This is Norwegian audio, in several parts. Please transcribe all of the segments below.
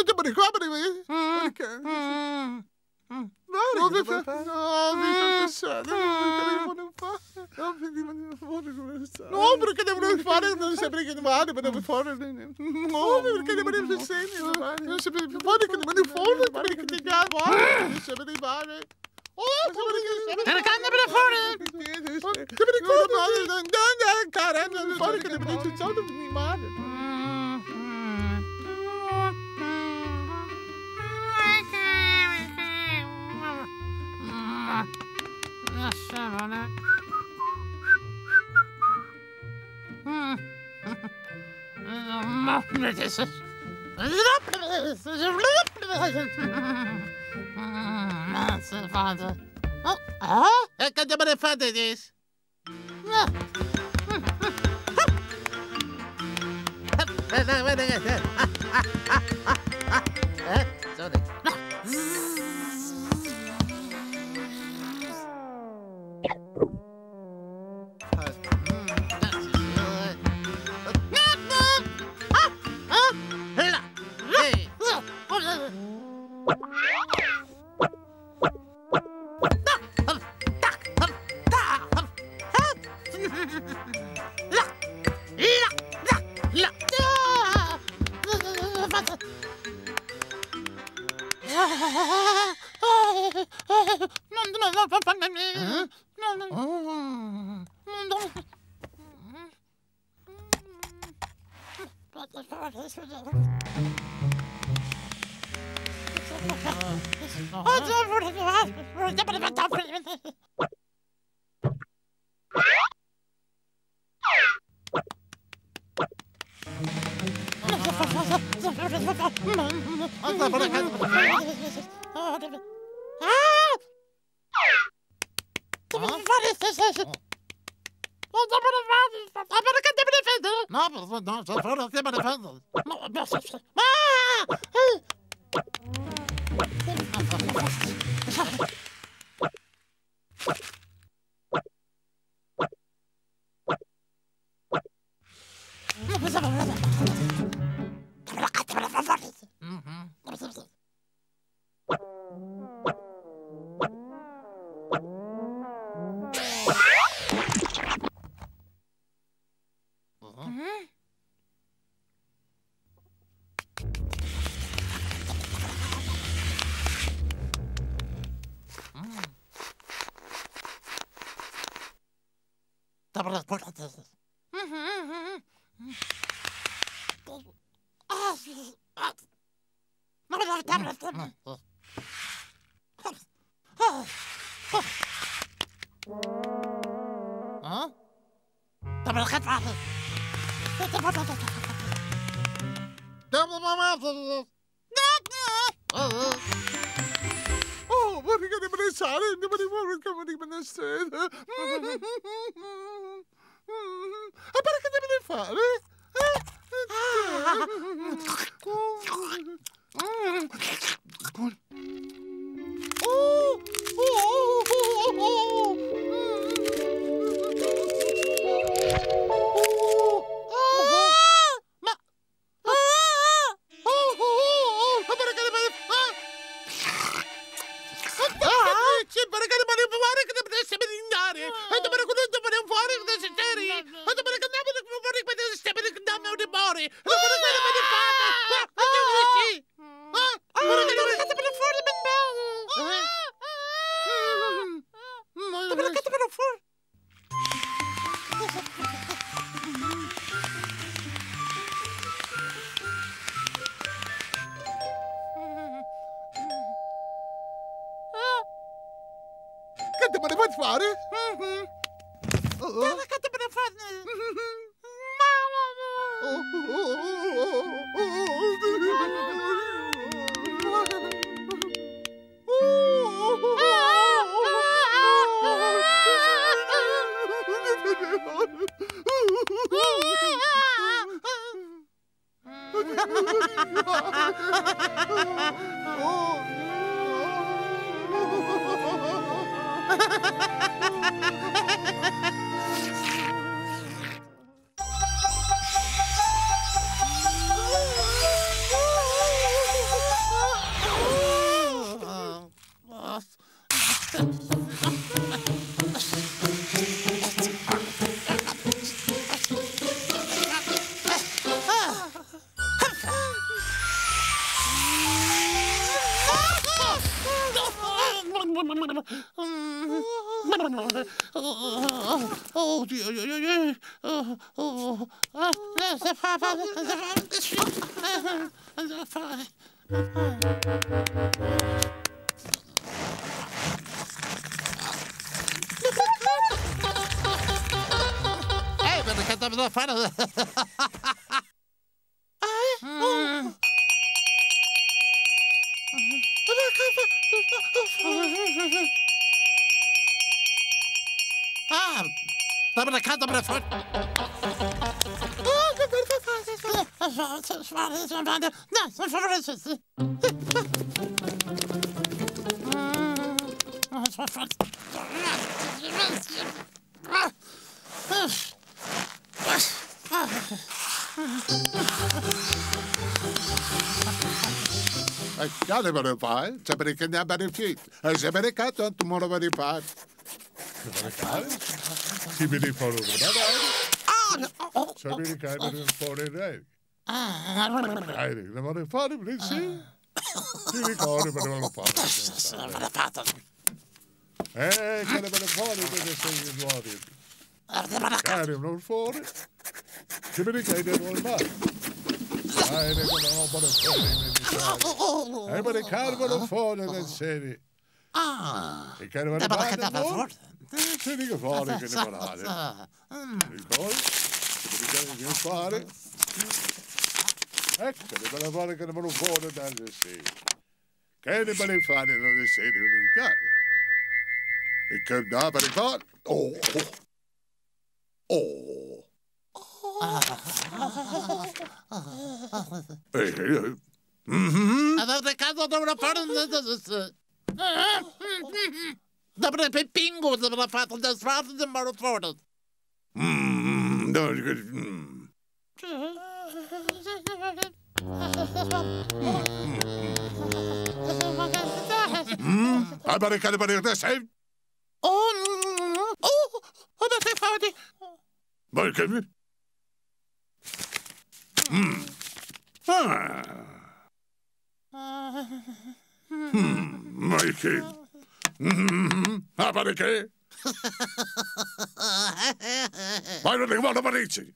te me ricordi? Perché? No, vi pensate, no, perché devono fare, non sapere che male, ma devo fare, no, perché devono pensare, non sapere che devono fare, perché ti chiamo, non sapere fare. En kan det bli fuori? Che mi ricordo, cara, non fare che devono pensare di male. Ik kan het maar even dit is. Sorry. Oh, wat ik aan de sale, maar die woorden kan ik me steden. En perché devo fare? Che te ne vuoi fare? Che te ne fare? Hey, ben ik het er verder. Daar ben ik het er voor. Ja, det var det far. Så bare kan jeg bare fint. Så bare kan jeg ta morgen var det far. Det var det far. Så blir det for det der. Så blir det kan jeg for det der. Nei, det var det far, det blir si. Det kan det bare far. Kan det bare far, det blir så var det. Ja, det var for det. Så blir det kan det var far. Nei, det kan jeg bare for det. Nei, bare kan bare for det, den ser de. Det kan være bare det nå. Det er ikke farlig, kan det bare ha det. Det kan ikke farlig. Kan det bare farlig, kan det bare få det der, det ser. Kan det bare farlig, når det ser det ikke. Det kan da bare farlig. Det kan da være for det blir bingo, det blir fatt, det svarer det bare for det. Det er ikke... Jeg bare kan det bare gjøre det selv. Det er ferdig. Bare kan vi? Michael. Her var det ikke. Hva er det var det ikke?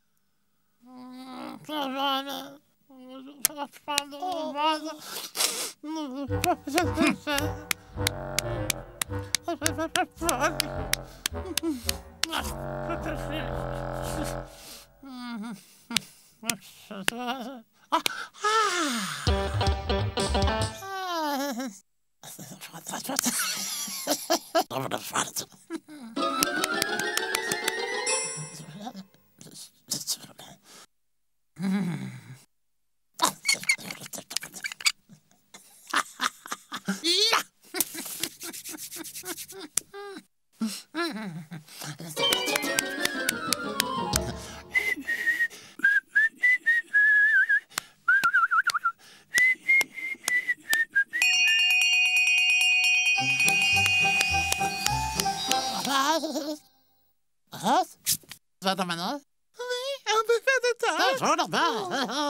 Wat er maar nog? Dat is wel wel.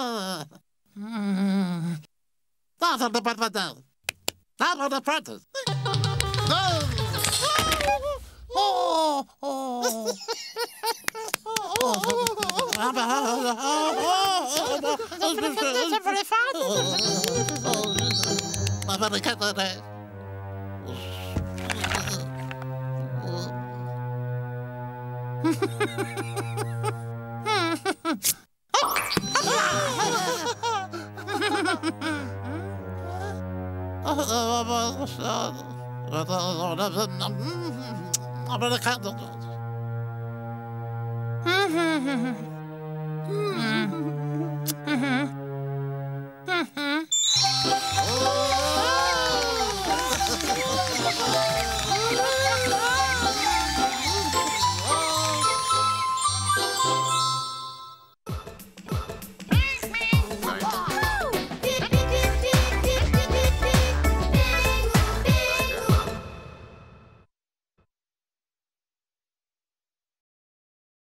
Dat is de wat dat. Dat was de praten. Maar ik had er.